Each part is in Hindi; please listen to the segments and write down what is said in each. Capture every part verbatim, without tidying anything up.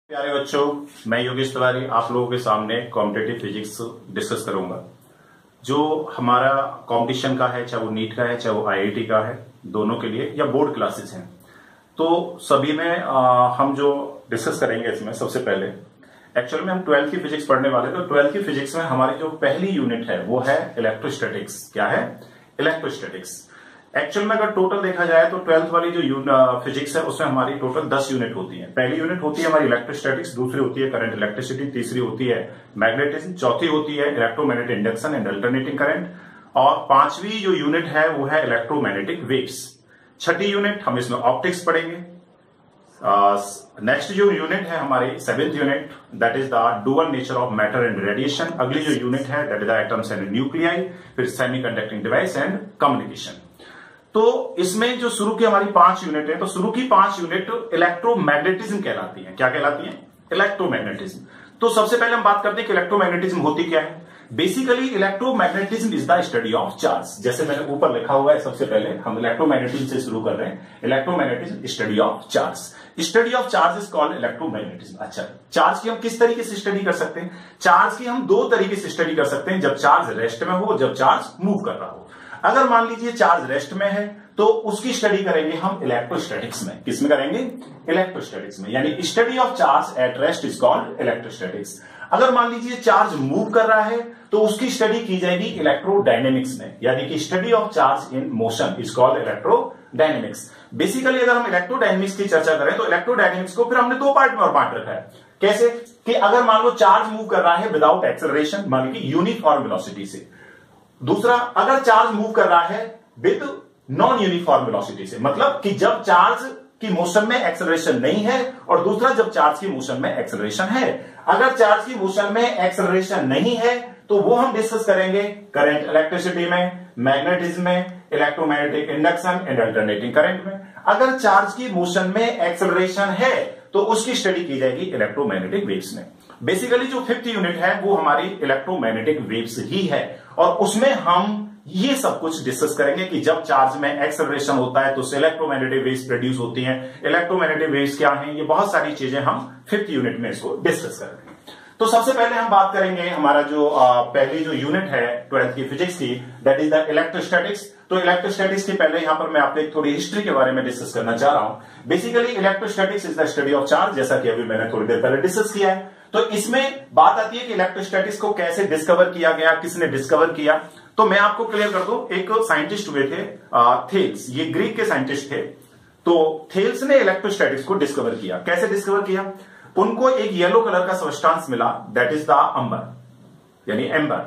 प्यारे बच्चों, मैं योगेश तिवारी आप लोगों के सामने कॉम्पिटिटिव फिजिक्स डिस्कस करूंगा। जो हमारा कंपटीशन का है, चाहे वो नीट का है, चाहे वो आईआईटी का है, दोनों के लिए या बोर्ड क्लासेस हैं, तो सभी में आ, हम जो डिस्कस करेंगे इसमें सबसे पहले एक्चुअल में हम ट्वेल्थ की फिजिक्स पढ़ने वाले। तो ट्वेल्थ की फिजिक्स में हमारी जो पहली यूनिट है वो है इलेक्ट्रोस्टैटिक्स। क्या है? इलेक्ट्रोस्टैटिक्स। एक्चुअल में अगर टोटल देखा जाए तो ट्वेल्थ वाली जो फिजिक्स है उसमें हमारी टोटल दस यूनिट होती है। पहली यूनिट होती है हमारी इलेक्ट्रोस्टैटिक्स, दूसरी होती है करंट इलेक्ट्रिसिटी, तीसरी होती है मैग्नेटिज्म, चौथी होती है electromagnetic induction and alternating current, और पांचवी जो यूनिट है वो है इलेक्ट्रोमैग्नेटिक वेव्स। छठी यूनिट हम इसमें ऑप्टिक्स पढ़ेंगे। नेक्स्ट uh, जो यूनिट है हमारी seventh unit, that is the dual nature of matter and radiation. अगली जो यूनिट है that is the atoms and nuclei, फिर सेमीकंडक्टिंग डिवाइस एंड कम्युनिकेशन। तो इसमें जो शुरू की हमारी पांच यूनिट है, तो शुरू की पांच यूनिट इलेक्ट्रोमैग्नेटिज्म कहलाती है। क्या कहलाती है? इलेक्ट्रोमैग्नेटिज्म। तो सबसे पहले हम बात करते हैं कि इलेक्ट्रोमैग्नेटिज्म होती क्या है। Basically electromagnetism is the study of charge. जैसे मैंने ऊपर लिखा हुआ है, सबसे पहले हम इलेक्ट्रोमैग्नेटिज्म से शुरू कर रहे हैं। Electromagnetism study of charge. Study of charge is called electromagnetism. अच्छा, चार्ज की हम किस तरीके से स्टडी कर सकते हैं? चार्ज की हम दो तरीके से स्टडी कर सकते हैं, जब चार्ज रेस्ट में हो, जब चार्ज मूव कर रहा हो। अगर मान लीजिए चार्ज रेस्ट में है तो उसकी स्टडी करेंगे हम इलेक्ट्रोस्टैटिक्स में। किसमें करेंगे? इलेक्ट्रोस्टैटिक्स में। यानी study of charge at rest is called electrostatics. अगर मान लीजिए चार्ज मूव कर रहा है तो उसकी स्टडी की जाएगी इलेक्ट्रोडायनेमिक्स में, यानी कि study of charge in motion is called electrodynamics. Basically अगर हम इलेक्ट्रोडायनेमिक्स की चर्चा करें तो इलेक्ट्रोडायनेमिक्स को फिर हमने दो पार्ट में और बांट रखा है। कैसे? कि अगर मान लो चार्ज मूव कर रहा है विदाउट एक्सेलरेशन, मान लीजिए यूनिफॉर्म वेलोसिटी से। दूसरा, अगर चार्ज मूव कर रहा है विद नॉन यूनिफॉर्म वेलोसिटी से, मतलब कि जब चार्ज की मोशन में एक्सेलरेशन नहीं है, और दूसरा जब चार्ज की मोशन में एक्सेलरेशन है। अगर चार्ज की मोशन में एक्सेलरेशन नहीं है तो वो हम डिस्कस करेंगे करंट इलेक्ट्रिसिटी में, मैग्नेटिज्म में, electromagnetic induction and alternating current में। अगर चार्ज की मोशन में एक्सेलरेशन है तो उसकी स्टडी की जाएगी इलेक्ट्रोमैग्नेटिक वेव्स में। बेसिकली जो फिफ्थ यूनिट है वो हमारी इलेक्ट्रोमैग्नेटिक वेव्स ही है, और उसमें हम ये सब कुछ डिस्कस करेंगे कि जब चार्ज में एक्सेलरेशन होता है तो इलेक्ट्रोमैग्नेटिक वेव्स प्रोड्यूस होती हैं। इलेक्ट्रोमैग्नेटिक वेव्स क्या हैं, ये बहुत सारी चीजें हम फिफ्थ यूनिट में इसको डिस्कस करेंगे। तो सबसे पहले हम बात करेंगे हमारा जो आ, पहली जो यूनिट है ट्वेल्थ की फिजिक्स की, दैट इज द इलेक्ट्रोस्टैटिक्स। तो इलेक्ट्रोस्टैटिक्स के पहले यहां पर मैं आपको एक थोड़ी हिस्ट्री के बारे में डिस्कस करना चाह रहा हूं। Basically electrostatics is the study of charge, जैसा कि अभी मैंने थोड़ी देर पहले डिस्कस किया है। तो इसमें बात आती है कि इलेक्ट्रोस्टैटिक्स को कैसे डिस्कवर किया गया, किसने डिस्कवर किया। तो मैं आपको क्लियर कर दूं, एक साइंटिस्ट हुए थे थेल्स, ये ग्रीक के साइंटिस्ट थे। तो थेल्स ने इलेक्ट्रोस्टैटिक्स को डिस्कवर किया। कैसे डिस्कवर किया? उनको एक येलो कलर का सब्सटेंस मिला, दैट इज द अंबर, यानी एम्बर।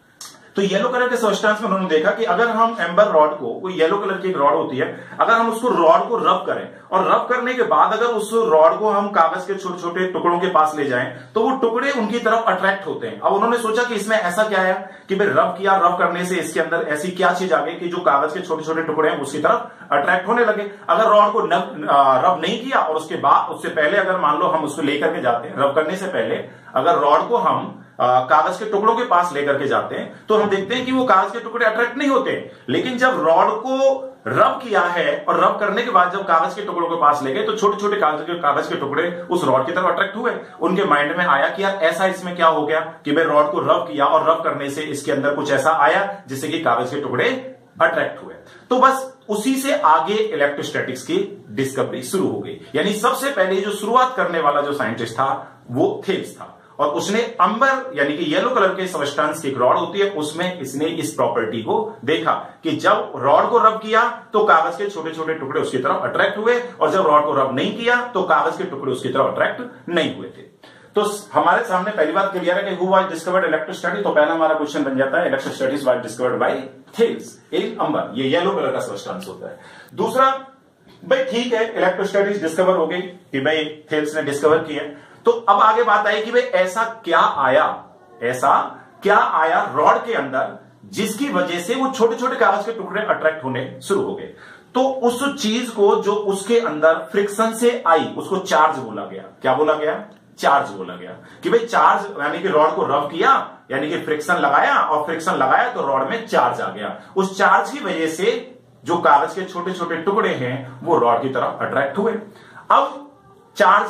तो येलो कलर के सब्सटेंस में उन्होंने देखा कि अगर हम एम्बर रॉड को, कोई येलो कलर की एक रॉड होती है, अगर हम उसको रॉड को रब करें और रब करने के बाद अगर उस रॉड को हम कागज के छोटे छोटे टुकड़ों के पास ले जाएं तो वो टुकड़े उनकी तरफ अट्रैक्ट होते हैं। अब उन्होंने सोचा कि इसमें ऐसा क्या है कि भाई रब किया, रब करने से इसके अंदर ऐसी क्या चीज आ गई कि जो कागज के छोटे छोटे टुकड़े हैं उसकी तरफ अट्रैक्ट होने लगे। अगर रॉड को रब नहीं किया और उसके बाद, उससे पहले अगर मान लो हम उसको लेकर के जाते हैं, रब करने से पहले अगर रॉड को हम आ, कागज के टुकड़ों के पास लेकर के जाते हैं तो हम देखते हैं कि वो कागज के टुकड़े अट्रैक्ट नहीं होते। लेकिन जब रॉड को रब किया है और रब करने के बाद जब कागज के टुकड़ों के पास ले गए तो छोटे छोटे कागज के कागज के टुकड़े उस रॉड की तरफ अट्रैक्ट हुए। उनके माइंड में आया कि यार ऐसा इसमें क्या हो गया कि भाई रॉड को रब किया और रब करने से इसके अंदर कुछ ऐसा आया जिससे कि कागज के टुकड़े अट्रैक्ट हुए। तो बस उसी से आगे इलेक्ट्रोस्टैटिक्स की डिस्कवरी शुरू हो गई। यानी सबसे पहले जो शुरुआत करने वाला जो साइंटिस्ट था वो थेल्स था, और उसने अंबर यानी कि येलो कलर के सब्सटेंस की एक रॉड होती है, उसमें इसने इस प्रॉपर्टी को देखा कि जब रॉड को रब किया तो कागज के छोटे छोटे टुकड़े उसकी तरफ अट्रैक्ट हुए, और जब रॉड को रब नहीं किया तो कागज के टुकड़े उसकी तरफ अट्रैक्ट नहीं हुए थे। तो हमारे सामने पहली बात क्लियर है कि हु वाज डिस्कवर्ड इलेक्ट्रोस्टैटिक्स। तो पहला हमारा क्वेश्चन बन जाता है electrostatics was discovered by Thales in amber, ये येलो कलर का सब्सटेंस होता है। दूसरा, भाई ठीक है इलेक्ट्रोस्टैटिक्स डिस्कवर हो गई कि भाई थेल्स ने डिस्कवर किया, तो अब आगे बात आई कि भाई ऐसा क्या आया, ऐसा क्या आया रॉड के अंदर जिसकी वजह से वो छोटे छोटे कागज के टुकड़े अट्रैक्ट होने शुरू हो गए। तो उस चीज को जो उसके अंदर फ्रिक्शन से आई उसको चार्ज बोला गया। क्या बोला गया? चार्ज बोला गया। कि भाई चार्ज यानी कि रॉड को रब किया, यानी कि फ्रिक्शन लगाया, और फ्रिक्शन लगाया तो रॉड में चार्ज आ गया। उस चार्ज की वजह से जो कागज के छोटे छोटे टुकड़े हैं वो रॉड की तरफ अट्रैक्ट हुए। अब चार्ज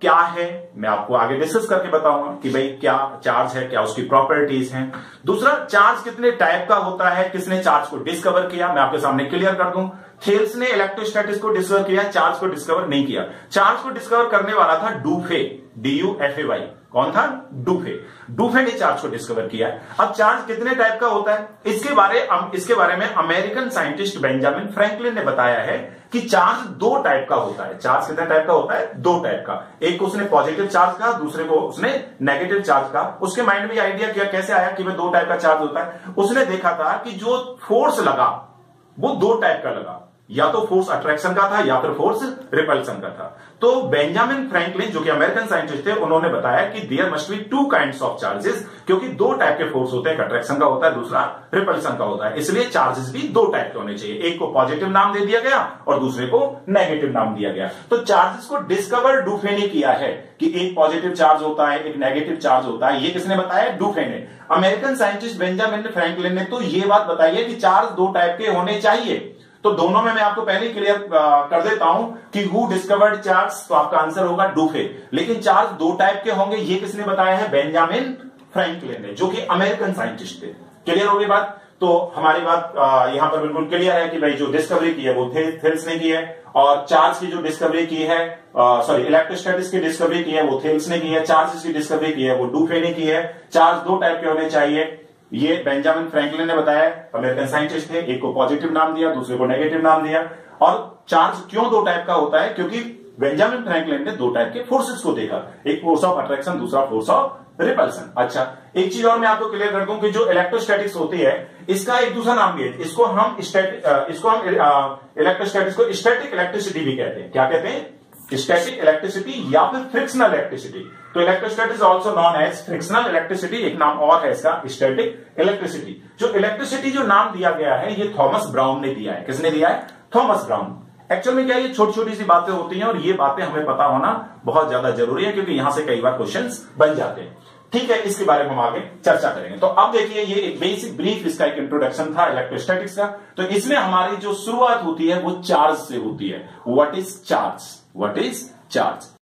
क्या है, मैं आपको आगे डिस्कस करके बताऊंगा कि भाई क्या चार्ज है, क्या उसकी प्रॉपर्टीज हैं। दूसरा, चार्ज कितने टाइप का होता है, किसने चार्ज को डिस्कवर किया, मैं आपके सामने क्लियर कर दूं। थेल्स ने इलेक्ट्रोस्टैटिक्स को डिस्कवर किया, चार्ज को डिस्कवर नहीं किया। चार्ज को डिस्कवर करने वाला था Dufay, D U F A Y. कौन था? डूफे। डूफे ने चार्ज को डिस्कवर किया। अब चार्ज कितने टाइप का होता है, इसके बारे इसके बारे में अमेरिकन साइंटिस्ट बेंजामिन फ्रैंकलिन ने बताया है कि चार्ज दो टाइप का होता है। चार्ज कितने टाइप का होता है? दो टाइप का। एक को उसने पॉजिटिव चार्ज कहा, दूसरे को उसने नेगेटिव चार्ज कहा। उसके माइंड में आइडिया किया, कैसे आया कि भाई दो टाइप का चार्ज होता है। उसने देखा था कि जो फोर्स लगा वो दो टाइप का लगा, या तो फोर्स अट्रैक्शन का था या फिर फोर्स रिपल्सन का था। तो बेंजामिन फ्रैंकलिन जो कि अमेरिकन साइंटिस्ट थे, उन्होंने बताया कि there must be two kinds of charges, क्योंकि दो टाइप के फोर्स होते हैं, एक अट्रैक्शन का होता है, दूसरा रिपल्सन का होता है। इसलिए चार्जेस भी दो टाइप के होने चाहिए, एक को पॉजिटिव नाम दे दिया गया और दूसरे को नेगेटिव नाम दिया गया। तो चार्जेस को डिस्कवर डूफे ने किया है कि एक पॉजिटिव चार्ज होता है, एक नेगेटिव चार्ज होता है। ये किसने बताया? डूफे ने। अमेरिकन साइंटिस्ट बेंजामिन फ्रैंकलिन ने तो ये बात बताई है कि चार्ज दो टाइप के होने चाहिए। तो दोनों में मैं आपको पहले क्लियर कर देता हूं कि हु डिस्कवर्ड चार्ज, तो आपका आंसर होगा डूफे। लेकिन चार्ज दो टाइप के होंगे, ये किसने बताया है? बेंजामिन फ्रैंकलिन ने, जो कि अमेरिकन साइंटिस्ट थे। क्लियर हो गई बात? तो हमारी बात यहां पर बिल्कुल क्लियर है कि भाई जो डिस्कवरी की है वो थेल्स ने की है, और चार्ज की जो डिस्कवरी की है, सॉरी इलेक्ट्रोस्टैटिक्स की डिस्कवरी की है वो थेल्स ने की है, चार्ज की डिस्कवरी की है वो डूफे ने की है। चार्ज दो टाइप के होने चाहिए, ये बेंजामिन फ्रैंकलिन ने बताया, अमेरिकन साइंटिस्ट थे। एक को पॉजिटिव नाम दिया, दूसरे को नेगेटिव नाम दिया। और चार्ज क्यों दो टाइप का होता है? क्योंकि बेंजामिन फ्रैंकलिन ने दो टाइप के फोर्सेस को देखा, एक फोर्स ऑफ अट्रैक्शन, दूसरा फोर्स ऑफ रिपल्सन। अच्छा, एक चीज और मैं आपको क्लियर कर दूं कि जो इलेक्ट्रोस्टैटिक्स होती है, इसका एक दूसरा नाम भी है। इसको हम इसको हम इलेक्ट्रोस्टैटिक्स को स्टैटिक इलेक्ट्रिसिटी भी कहते हैं। क्या कहते हैं? स्टैटिक इलेक्ट्रिसिटी या फिर फ्रिक्शनल इलेक्ट्रिसिटी। तो electrostatics also known as frictional electricity, एक नाम और है इसका स्टैटिक इलेक्ट्रिसिटी। जो इलेक्ट्रिसिटी जो नाम दिया गया है ये थॉमस ब्राउन ने दिया है। किसने दिया है? Thomas brown. एक्चुअल में क्या, ये छोटी छोटी सी बातें होती हैं और ये बातें हमें पता होना बहुत ज्यादा जरूरी है, क्योंकि यहां से कई बार क्वेश्चंस बन जाते हैं। ठीक है, इसके बारे में हम आगे चर्चा करेंगे। तो अब देखिए, ये एक बेसिक ब्रीफ इसका एक इंट्रोडक्शन था इलेक्ट्रोस्टैटिक्स का। तो इसमें हमारी जो शुरुआत होती है वो चार्ज से होती है। What is charge? What is charge?